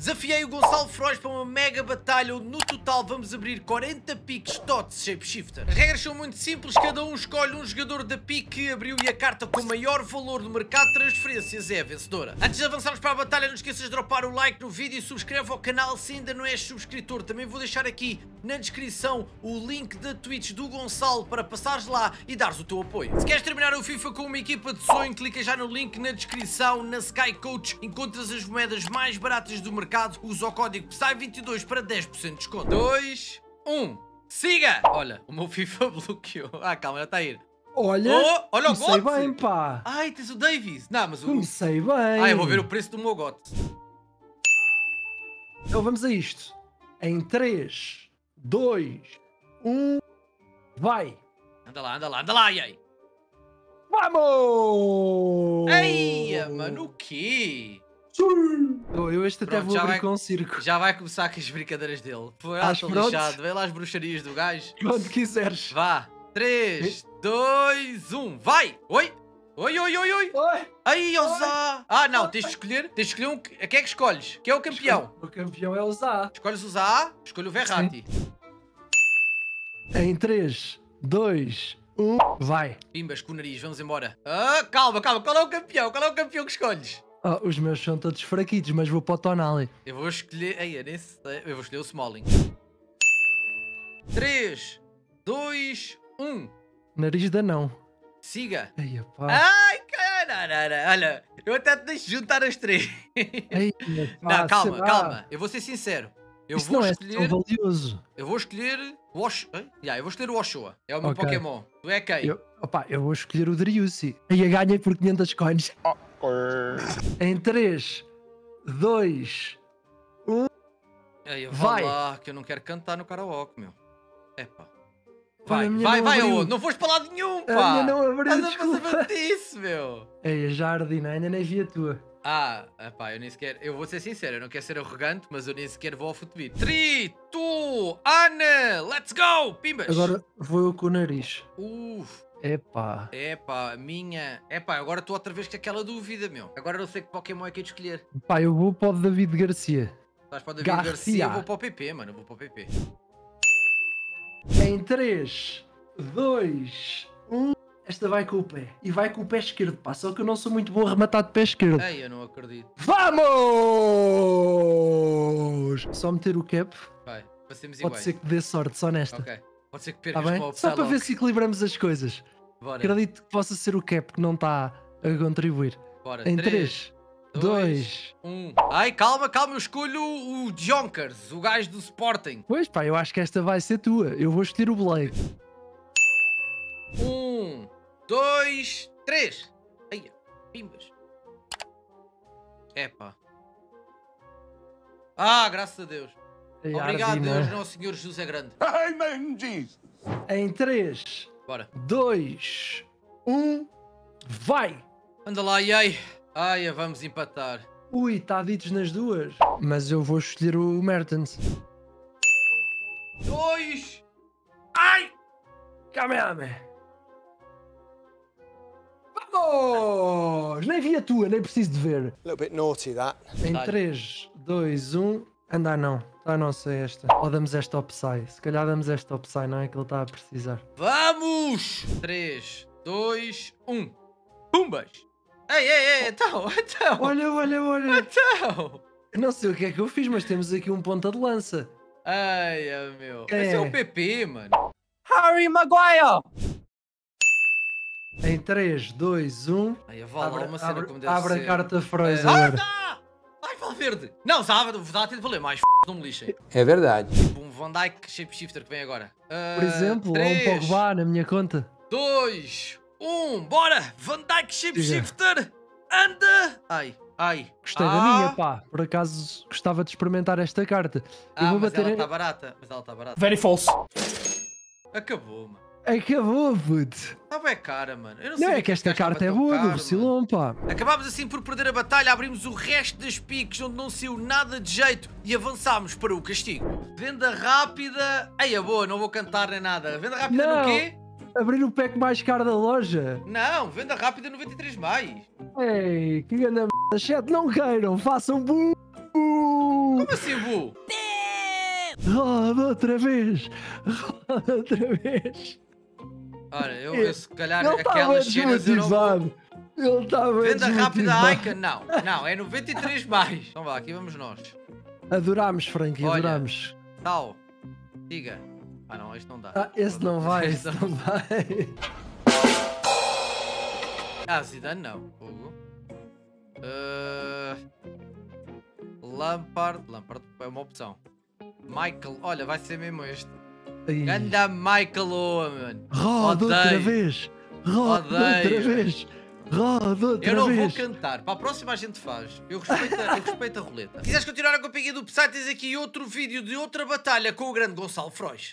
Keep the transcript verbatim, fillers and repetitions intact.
Desafiei o Gonçalo Feroz para uma mega batalha onde no total vamos abrir quarenta piques T O T S Shapeshifter. As regras são muito simples, cada um escolhe um jogador da pique que abriu e a carta com maior valor no mercado de transferências é a vencedora. Antes de avançarmos para a batalha, não esqueças de dropar o like no vídeo e subscreve ao canal se ainda não és subscritor. Também vou deixar aqui na descrição o link da Twitch do Gonçalo para passares lá e dares o teu apoio. Se queres terminar o FIFA com uma equipa de sonho, clica já no link na descrição. Na Sky Coach encontras as moedas mais baratas do mercado. Usa o código P S A I vinte e dois para dez por cento de desconto. dois, um, siga! Olha, o meu FIFA bloqueou. Ah, calma, já está a ir. Olha, oh, olha o comecei Götze. bem, pá. Ai, tens o Davies. Não, mas o... Comecei bem. Ah, eu vou ver o preço do meu Götze. Então vamos a isto. Em três, dois, um, vai. Anda lá, anda lá, anda lá, e aí? Vamos! Eia, mano, o quê? Sim. Eu este até Pronto, vou já abrir vai- com um circo. Já vai começar com as brincadeiras dele. Foi ah, Estás estou pronto? lixado. Vê lá as bruxarias do gajo. Quando quiseres. Vá. três, dois, um, vai! Oi! Oi, oi, oi, oi! Oi. Aí, Oza! Ah, não, tens de escolher. Tens de escolher um. A quem é que escolhes? Quem é o campeão? O campeão é o Zá. Escolhes o Zaha, escolho o Verratti. Em três, dois, um, vai. Pimbas com o nariz, vamos embora. Ah, calma, calma, qual é o campeão? Qual é o campeão que escolhes? Ah, os meus são todos fraquitos, mas vou para o Tonali. Eu vou escolher. Ei, eu nem sei. Eu vou escolher o Smalling. três, dois, um. Nariz da não. Siga. Eia, pá. Ai, caralho. Olha, eu até te deixo juntar as três. Eia, pá, Não, calma, será? calma. Eu vou ser sincero. Eu Isso vou não é escolher. tão valioso. Eu vou escolher o Osh... Hã? Yeah, eu vou escolher o Oshua. É o meu Ok. Pokémon. Tu é quem? Eu, opa, eu vou escolher o Driussi. Aí ganhei por quinhentos coins. Em três, dois, Ei, eu vou vai. lá, que eu não quero cantar no karaoke, meu. Epá. Olha, Vai, a minha vai, não vai abriu. aonde? Não foste para lado nenhum, a pá. minha não abriu, Estás a fazer desculpa. disso, meu. Ei, a Jardina, ainda nem vi a tua. Ah, epá, eu nem sequer... Eu vou ser sincero, eu não quero ser arrogante, mas eu nem sequer vou ao futebol. três, dois, Ana, let's go, pimbas. Agora vou eu com o nariz. Uf. Epá. Epá, a minha... Epá, agora estou outra vez com aquela dúvida, meu. Agora não sei que Pokémon é que é de escolher. Pá, eu vou para o David Garcia. Estás para o David Garcia, Garcia. eu vou para o P P, mano. Eu vou para o P P. Em três, dois, um. Esta vai com o pé. E vai com o pé esquerdo, pá. Só que eu não sou muito bom a rematar de pé esquerdo. Ei, eu não acredito. Vamos! Só meter o cap. Vai, passemos Pode iguais. ser que dê sorte, só nesta. Ok. Pode ser que Tá percas bem? com o Só para ver Psylocke. se equilibramos as coisas. Bora, Acredito que possa ser o cap que não está a contribuir. bora. Em três, três, dois. um. Ai, calma, calma. Eu escolho o Jonkers, o gajo do Sporting. Pois pá, eu acho que esta vai ser tua. Eu vou escolher o Blade. Um, dois, três. Ai, pimbas. Epá. Ah, graças a Deus. Ei, Obrigado, Ardina. Deus. Nosso Senhor Jesus é grande. Amen, Jesus. Em três, Bora. dois, um. Vai! Anda lá, e aí. Ai, vamos empatar. Ui, está ditos nas duas. Mas eu vou escolher o Mertens. Dois. Ai! Kamehameha! Vamos! Nem vi a tua, nem preciso de ver. A little bit naughty, that. Em Dá-lhe. três, dois, um. Anda, não. Tá, não sei esta. Ou damos esta ao Psy. Se calhar damos esta ao Psy, não é que ele está a precisar. Vamos! três, dois, um. Pumbas! Ei, ei, ei, então, então! Olha, olha, olha. Então! Não sei o que é que eu fiz, mas temos aqui um ponta de lança. Ai, ah, meu. Quem Esse é é? o P P, mano. Harry Maguire! Em três, dois, um. Ai, vá lá Abre, uma cena abre, como deve abre ser. a carta Freud Ah, agora. tá! Ai, Valverde! Não, Zava, Zava tem de valer mais, f***, não me lixem. É verdade. Tipo um Van Dijk Shapeshifter que vem agora. Ah, Por exemplo, ou um três, Pogba na minha conta. dois, um, bora! Van Dijk Shapeshifter! Anda! Ai, ai. Gostei ah, da minha, pá. Por acaso gostava de experimentar esta carta. Eu Ah, vou mas bater ela em... está barata. Mas ela está barata. Very false. Acabou, mano. Acabou, puto. Está bem cara, mano. Eu não, Não sabia é que esta este gajo carta é estava tão boa do caro, Rossilon, pá. mano. Acabámos assim por perder a batalha, abrimos o resto das piques onde não saiu nada de jeito e avançámos para o castigo. Venda rápida... Ai, é boa, não vou cantar nem nada. Venda rápida Não. no quê? Abrir o pack mais caro da loja. Não, venda rápida noventa e três mais. Ei, que grande merda. Chat, não queiram, façam bu. Como assim, Bu? Roda outra vez. Roda outra vez. Olha, eu, eu se calhar Ele estava aquelas cenas eu não vou... desmotivado. Ele estava Venda rápida desmotivado. Icon? Não, não, é noventa e três mais. Então vá, aqui vamos nós. Adorámos, Frankie, Olha. adorámos. Tal. Diga. Ah não, este não dá. Ah, esse não vai, Este esse não vai. Ah, Zidane não. Fogo. Uh... Lampard. Lampard é uma opção. Michael. Olha, vai ser mesmo este. Ai. Ganda Michael Owen. Roda outra Odeio. vez. Roda outra Odeio. vez. Roda outra Eu não vou vez. cantar. Para a próxima a gente faz. Eu respeito, a- eu respeito a roleta. Se quiseres continuar a companhia do Psy, tens aqui outro vídeo de outra batalha com o grande Gonçalo Frois.